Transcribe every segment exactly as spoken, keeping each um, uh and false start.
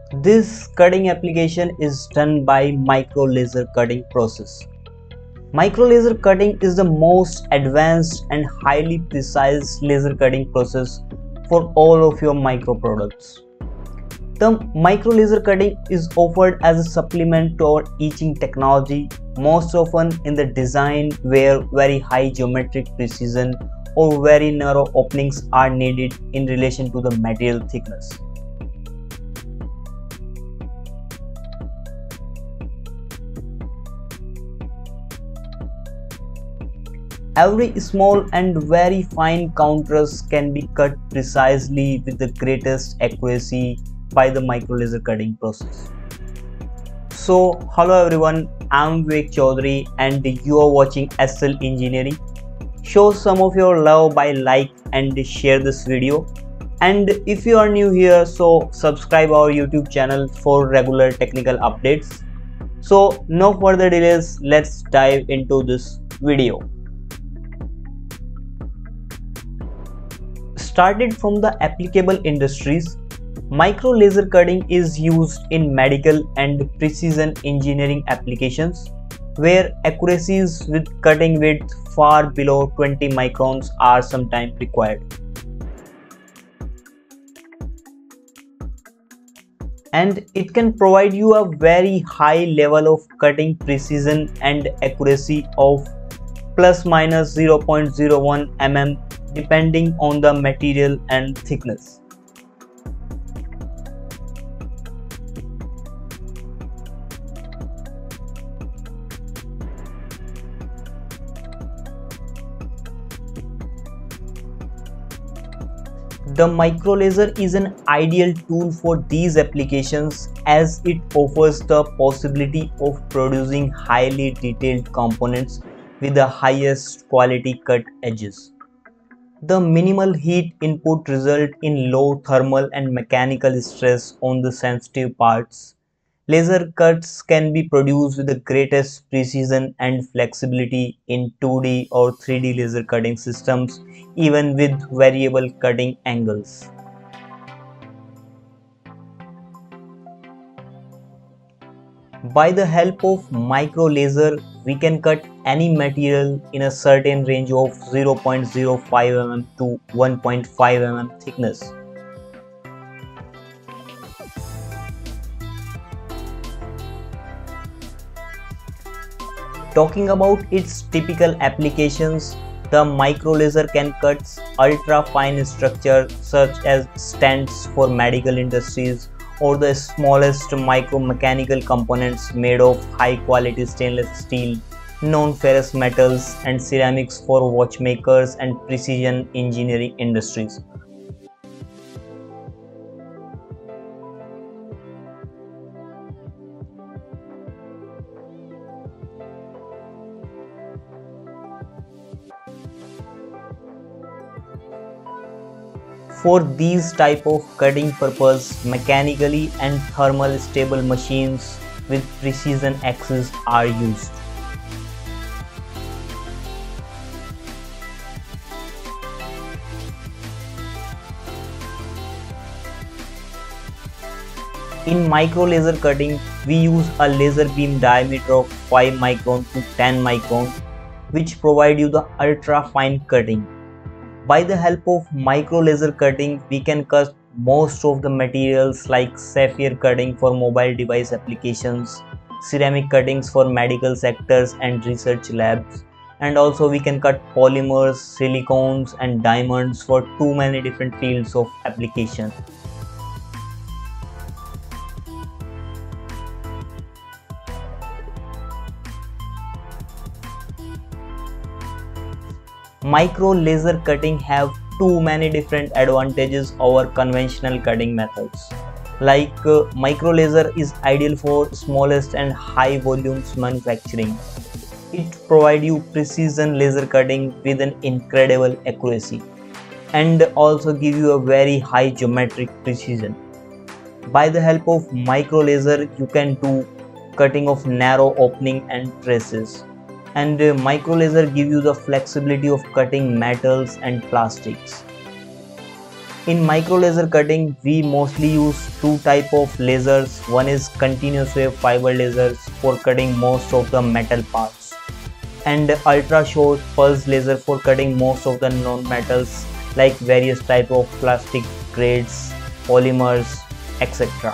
This cutting application is done by micro laser cutting process. Micro laser cutting is the most advanced and highly precise laser cutting process for all of your micro products. The micro laser cutting is offered as a supplement to our etching technology, most often in the design where very high geometric precision or very narrow openings are needed in relation to the material thickness. Every small and very fine counters can be cut precisely with the greatest accuracy by the micro laser cutting process. So, hello everyone, I'm Vivek Chaudhary and you are watching S L Engineering. Show some of your love by like and share this video. And if you are new here, so subscribe our YouTube channel for regular technical updates. So, no further delays, let's dive into this video. Started from the applicable industries, micro laser cutting is used in medical and precision engineering applications where accuracies with cutting width far below twenty microns are sometimes required. And it can provide you a very high level of cutting precision and accuracy of plus minus zero point zero one millimeters depending on the material and thickness. The micro laser is an ideal tool for these applications as it offers the possibility of producing highly detailed components with the highest quality cut edges. The minimal heat input results in low thermal and mechanical stress on the sensitive parts. Laser cuts can be produced with the greatest precision and flexibility in two D or three D laser cutting systems, even with variable cutting angles. By the help of micro laser, we can cut any material in a certain range of zero point zero five millimeters to one point five millimeters thickness. Talking about its typical applications, the micro laser can cut ultra fine structure such as stents for medical industries or the smallest micro mechanical components made of high quality stainless steel, non-ferrous metals and ceramics for watchmakers and precision engineering industries. For these type of cutting purpose, mechanically and thermal stable machines with precision axes are used. In micro laser cutting, we use a laser beam diameter of five micron to ten micron, which provide you the ultra fine cutting. By the help of micro laser cutting, we can cut most of the materials like sapphire cutting for mobile device applications, ceramic cuttings for medical sectors and research labs, and also we can cut polymers, silicones and diamonds for too many different fields of application. Micro laser cutting have too many different advantages over conventional cutting methods. Like uh, micro laser is ideal for smallest and high volumes manufacturing. It provides you precision laser cutting with an incredible accuracy and also give you a very high geometric precision. By the help of micro laser, you can do cutting of narrow opening and traces. And uh, micro laser give you the flexibility of cutting metals and plastics. In micro laser cutting, we mostly use two type of lasers. One is continuous wave fiber lasers for cutting most of the metal parts, and ultra short pulse laser for cutting most of the non-metals like various type of plastic grades, polymers, et cetera.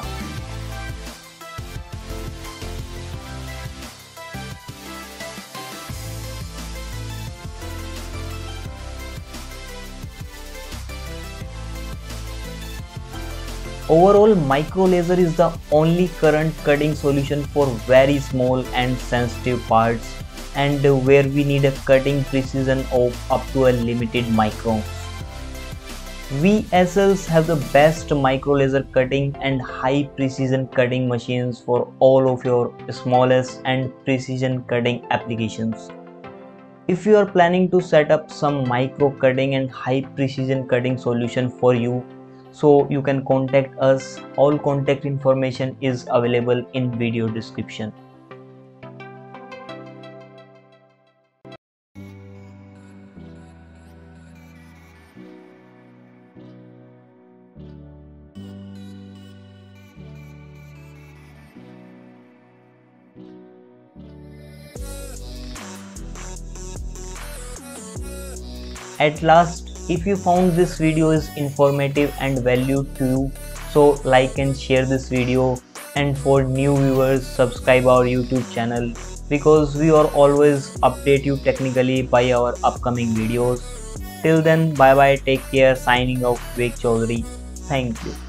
Overall, micro laser is the only current cutting solution for very small and sensitive parts, and where we need a cutting precision of up to a limited microns. We S Ls have the best micro laser cutting and high precision cutting machines for all of your smallest and precision cutting applications. If you are planning to set up some micro cutting and high precision cutting solution for you, so you can contact us. All contact information is available in video description. At last, if you found this video is informative and valued to you, so like and share this video, and for new viewers subscribe our YouTube channel, because we are always update you technically by our upcoming videos. Till then, bye bye, take care, signing off, Vivek Chaudhary. Thank you.